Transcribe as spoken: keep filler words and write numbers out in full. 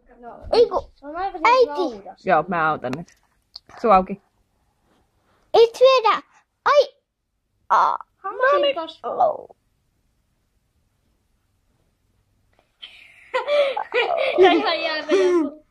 No, Eiku, se on aivan äiti. laudas. Joo, mä autan nyt. Suu auki. Et vedä. Ai. Ah. Hammasin kasvaa. Oh. Tää ihan jääpä joku.